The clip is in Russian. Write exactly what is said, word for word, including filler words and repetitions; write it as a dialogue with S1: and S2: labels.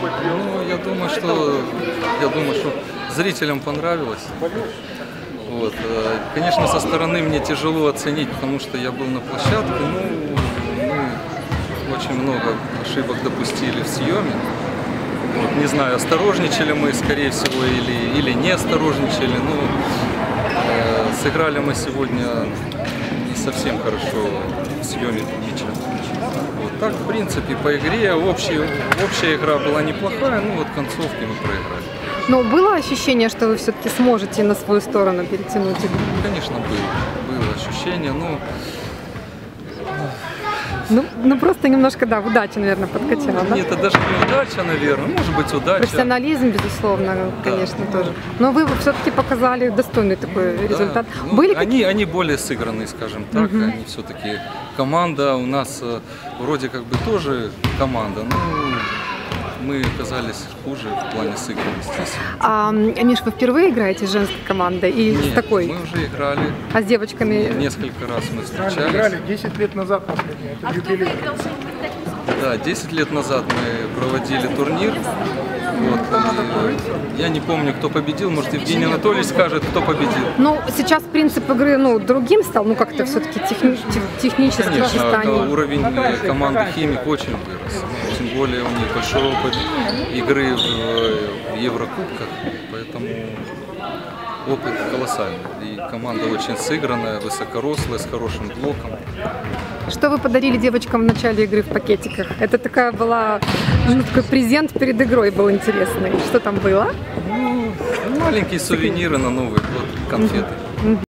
S1: Ну, я думаю, что я думаю, что зрителям понравилось. Вот. Конечно, со стороны мне тяжело оценить, потому что я был на площадке. Ну, мы очень много ошибок допустили в съеме. Вот, не знаю, осторожничали мы, скорее всего, или, или не осторожничали. Ну, э, сыграли мы сегодня не совсем хорошо в съеме мяча. Вот так, в принципе, по игре общая, общая игра была неплохая, ну вот концовки мы проиграли.
S2: Но было ощущение, что вы все-таки сможете на свою сторону перетянуть игру?
S1: Конечно, было. Было ощущение, ну...
S2: Ну, ну просто немножко, да, удача, наверное, подкачала.
S1: Ну, это даже не удача, наверное, может быть удача.
S2: Профессионализм, безусловно, да, конечно, да. Тоже. Но вы все-таки показали достойный такой да. результат.
S1: Ну,
S2: Были
S1: они,
S2: какие...
S1: они более сыгранные, скажем так, угу. Они все-таки команда у нас вроде как бы тоже команда, но мы оказались хуже в плане сыгранности.
S2: А, Миш, вы впервые играете с женской командой и
S1: Нет,
S2: с такой?
S1: Мы уже играли.
S2: А с девочками?
S1: Несколько раз мы встречались.
S3: Играли десять лет назад последний, это а юбилей.
S1: Да, десять лет назад мы проводили турнир. Вот, я не помню, кто победил, может, Евгений Анатольевич скажет, кто победил.
S2: Ну, сейчас принцип игры ну, другим стал, ну как-то все-таки техни технически.
S1: Конечно, уровень команды «Химик» очень вырос. Тем более у них большой опыт игры в Еврокубках, поэтому опыт колоссальный. И команда очень сыгранная, высокорослая, с хорошим блоком.
S2: Что вы подарили девочкам в начале игры в пакетиках? Это такая была, ну, такой презент перед игрой был интересный. Что там было?
S1: Ну, маленькие сувениры на Новый год, конфеты.